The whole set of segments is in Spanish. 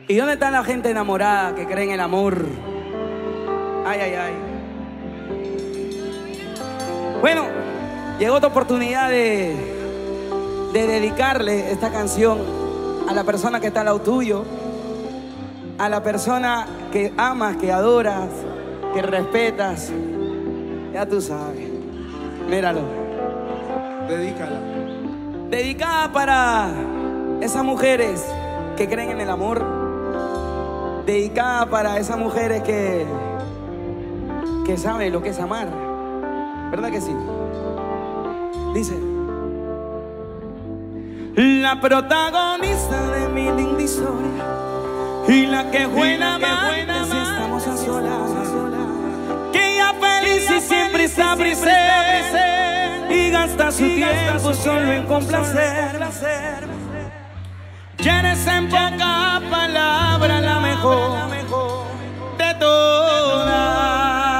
¿Y dónde está la gente enamorada que cree en el amor? Ay, ay, ay. Bueno, llegó otra oportunidad de dedicarle esta canción a la persona que está al lado tuyo, a la persona que amas, que adoras, que respetas. Ya tú sabes. Míralo. Dedícala. Dedicada para esas mujeres que creen en el amor. Dedicada para esas mujeres que saben lo que es amar. ¿Verdad que sí? Dice: la protagonista de mi linda historia y la que buena amante si estamos a solas, que ella feliz y siempre está presente y gasta su tiempo solo en complacer. Ya eres en poca palabra la mejor de todas.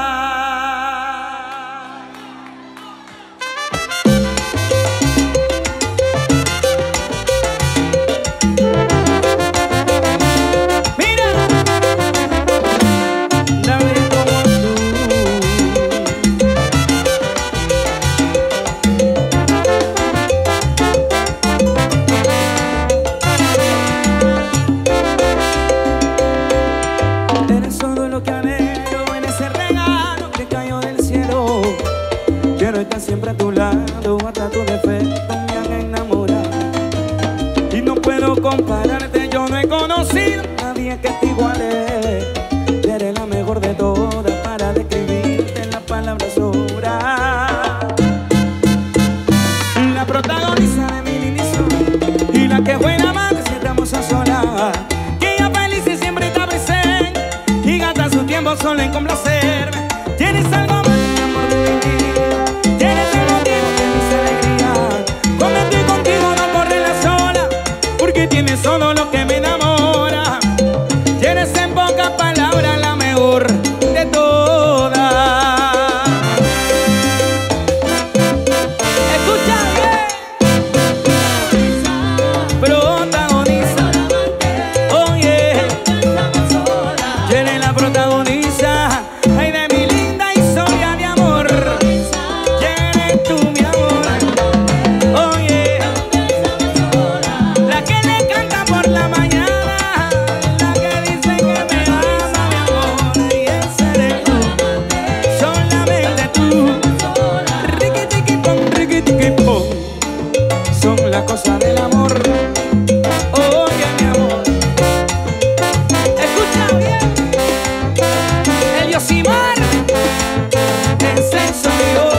Siempre a tu lado, hasta tu defecto me han enamorado. Y no puedo compararte, yo no he conocido a nadie que te iguale. Eres la mejor de todas, para describirte en las palabras sobra. La protagonista de mi linda historia y la que buena amante si estamos a solas, que ella feliz y siempre está presente y gasta su tiempo solo en complacerme. Tienes algo más, mi amor de mi vida. Tienes el motivo de mis alegrías. Cuando estoy contigo no corre la sola, porque tienes solo lo que me enamora. Tienes en pocas palabras la mejor de todas. Escucha bien. Protagonista. Oye, tienes la protagonista. Ay, de mi linda historia de amor. Tú, mi amor, oye, la que le canta por la mañana, la que dice que me ama, mi amor, y ese eres tú, solamente tú. Riqui, tiqui, pom, son las cosas del amor. Oye, mi amor, escucha bien, el Yosimar, ese soy yo.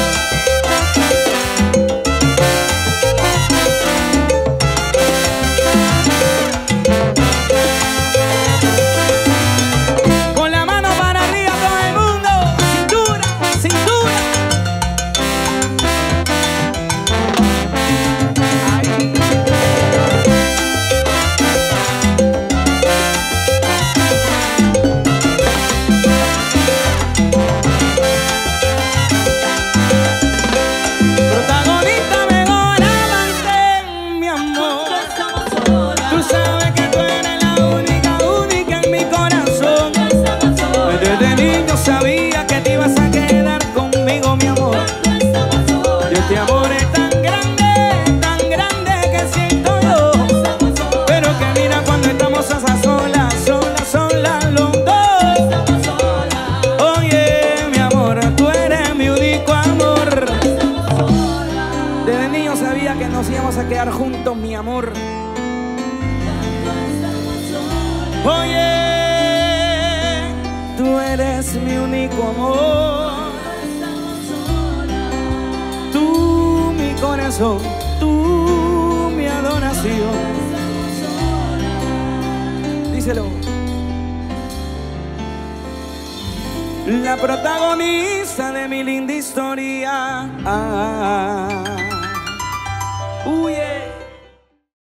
Sabía que te ibas a quedar conmigo, mi amor. Y este amor es tan grande que siento yo. Pero que mira cuando estamos a solas, solas los dos. Oye, mi amor, tú eres mi único amor. Desde niño sabía que nos íbamos a quedar juntos, mi amor. Oye, tú eres mi único amor, tú mi corazón, tú mi adoración. Díselo. La protagonista de mi linda historia. Yeah.